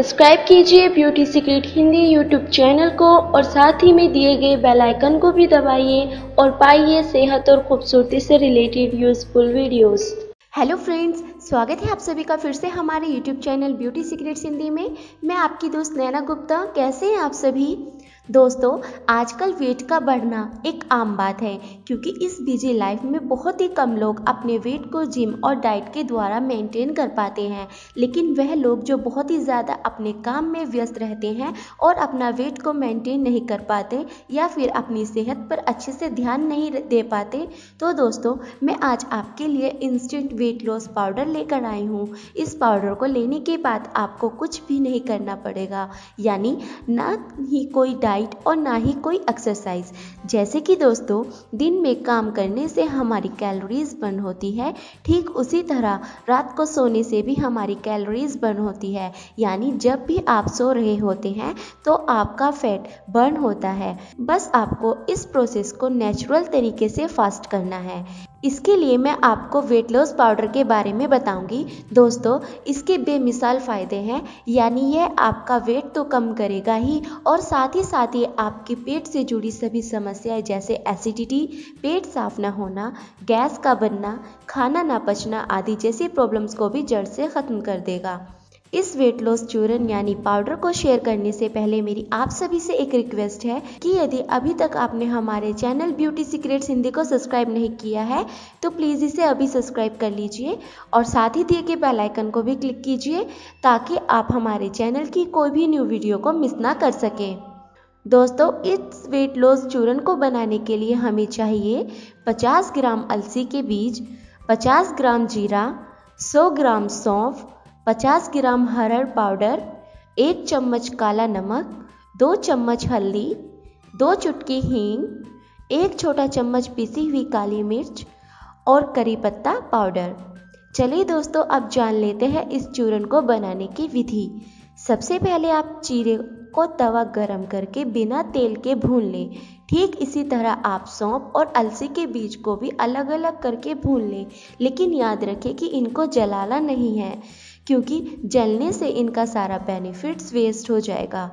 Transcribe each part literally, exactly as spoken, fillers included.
Subscribe कीजिए beauty secret Hindi YouTube channel को और साथ ही में दिए गए बेल आइकन को भी दबाइए और पाइए सेहत और खूबसूरती से related useful videos. Hello friends, स्वागत है आप सभी का फिर से हमारे YouTube channel beauty secrets Hindi में। मैं आपकी दोस्त नैना गुप्ता। कैसे हैं आप सभी? दोस्तों, आजकल वेट का बढ़ना एक आम बात है क्योंकि इस बिजी लाइफ में बहुत ही कम लोग अपने वेट को जिम और डाइट के द्वारा मेंटेन कर पाते हैं। लेकिन वह लोग जो बहुत ही ज़्यादा अपने काम में व्यस्त रहते हैं और अपना वेट को मेंटेन नहीं कर पाते या फिर अपनी सेहत पर अच्छे से ध्यान नहीं दे पाते, तो दोस्तों मैं आज आपके लिए इंस्टेंट वेट लॉस पाउडर लेकर आई हूँ। इस पाउडर को लेने के बाद आपको कुछ भी नहीं करना पड़ेगा, यानी ना ही कोई डाइट और ना ही कोई एक्सरसाइज। जैसे कि दोस्तों दिन में काम करने से हमारी कैलोरीज बर्न होती है, ठीक उसी तरह रात को सोने से भी हमारी कैलोरीज बर्न होती है। यानी जब भी आप सो रहे होते हैं तो आपका फैट बर्न होता है। बस आपको इस प्रोसेस को नेचुरल तरीके से फास्ट करना है। इसके लिए मैं आपको वेट लॉस पाउडर के बारे में बताऊंगी। दोस्तों, इसके बेमिसाल फ़ायदे हैं, यानी यह आपका वेट तो कम करेगा ही और साथ ही साथ ही आपके पेट से जुड़ी सभी समस्याएं जैसे एसिडिटी, पेट साफ ना होना, गैस का बनना, खाना ना पचना आदि जैसी प्रॉब्लम्स को भी जड़ से ख़त्म कर देगा। इस वेट लॉस चूरन यानी पाउडर को शेयर करने से पहले मेरी आप सभी से एक रिक्वेस्ट है कि यदि अभी तक आपने हमारे चैनल ब्यूटी सीक्रेट्स हिंदी को सब्सक्राइब नहीं किया है तो प्लीज़ इसे अभी सब्सक्राइब कर लीजिए और साथ ही दिए गए बेल आइकन को भी क्लिक कीजिए ताकि आप हमारे चैनल की कोई भी न्यू वीडियो को मिस ना कर सकें। दोस्तों, इस वेट लॉस चूरन को बनाने के लिए हमें चाहिए पचास ग्राम अलसी के बीज, पचास ग्राम जीरा, सौ ग्राम सौंफ, पचास ग्राम हरड़ पाउडर, एक चम्मच काला नमक, दो चम्मच हल्दी, दो चुटकी हींग, एक छोटा चम्मच पिसी हुई काली मिर्च और करी पत्ता पाउडर। चलिए दोस्तों, अब जान लेते हैं इस चूरन को बनाने की विधि। सबसे पहले आप जीरे को तवा गरम करके बिना तेल के भून लें। ठीक इसी तरह आप सौंफ और अलसी के बीज को भी अलग अलग करके भून लें, लेकिन याद रखें कि इनको जलाना नहीं है क्योंकि जलने से इनका सारा बेनिफिट्स वेस्ट हो जाएगा।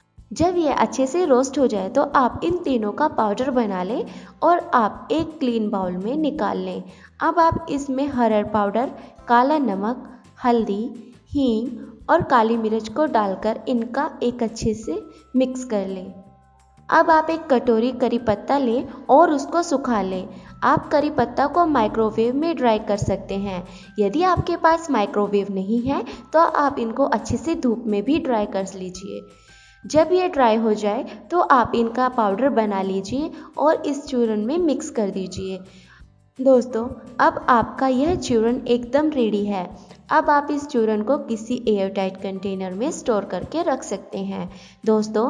जब यह अच्छे से रोस्ट हो जाए तो आप इन तीनों का पाउडर बना लें और आप एक क्लीन बाउल में निकाल लें। अब आप इसमें हरड़ पाउडर, काला नमक, हल्दी, हींग और काली मिर्च को डालकर इनका एक अच्छे से मिक्स कर लें। अब आप एक कटोरी करी पत्ता लें और उसको सुखा लें। आप करी पत्ता को माइक्रोवेव में ड्राई कर सकते हैं। यदि आपके पास माइक्रोवेव नहीं है तो आप इनको अच्छे से धूप में भी ड्राई कर लीजिए। जब ये ड्राई हो जाए तो आप इनका पाउडर बना लीजिए और इस चूरन में मिक्स कर दीजिए। दोस्तों, अब आपका यह चूरन एकदम रेडी है। अब आप इस चूरन को किसी एयर टाइट कंटेनर में स्टोर करके रख सकते हैं। दोस्तों,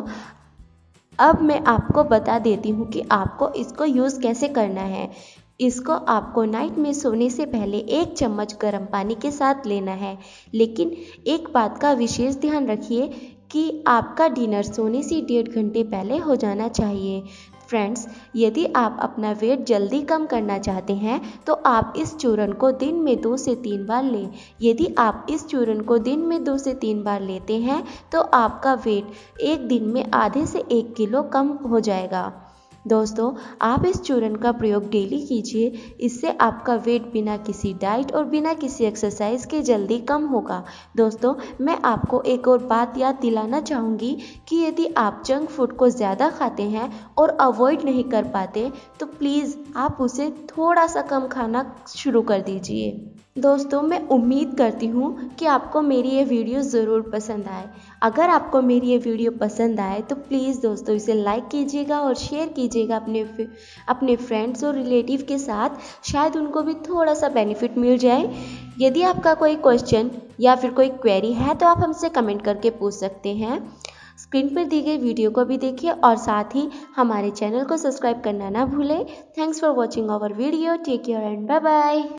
अब मैं आपको बता देती हूँ कि आपको इसको यूज़ कैसे करना है। इसको आपको नाइट में सोने से पहले एक चम्मच गर्म पानी के साथ लेना है, लेकिन एक बात का विशेष ध्यान रखिए कि आपका डिनर सोने से डेढ़ घंटे पहले हो जाना चाहिए। फ्रेंड्स, यदि आप अपना वेट जल्दी कम करना चाहते हैं तो आप इस चूरन को दिन में दो से तीन बार लें। यदि आप इस चूरन को दिन में दो से तीन बार लेते हैं तो आपका वेट एक दिन में आधे से एक किलो कम हो जाएगा। दोस्तों, आप इस चूरन का प्रयोग डेली कीजिए। इससे आपका वेट बिना किसी डाइट और बिना किसी एक्सरसाइज के जल्दी कम होगा। दोस्तों, मैं आपको एक और बात याद दिलाना चाहूँगी कि यदि आप जंक फूड को ज़्यादा खाते हैं और अवॉइड नहीं कर पाते तो प्लीज़ आप उसे थोड़ा सा कम खाना शुरू कर दीजिए। दोस्तों, मैं उम्मीद करती हूँ कि आपको मेरी ये वीडियो ज़रूर पसंद आए। अगर आपको मेरी ये वीडियो पसंद आए तो प्लीज़ दोस्तों इसे लाइक कीजिएगा और शेयर कीजिएगा अपने अपने फ्रेंड्स और रिलेटिव के साथ। शायद उनको भी थोड़ा सा बेनिफिट मिल जाए। यदि आपका कोई क्वेश्चन या फिर कोई क्वेरी है तो आप हमसे कमेंट करके पूछ सकते हैं। स्क्रीन पर दी गई वीडियो को भी देखिए और साथ ही हमारे चैनल को सब्सक्राइब करना ना भूलें। Thanks for watching our video. Take care and bye bye.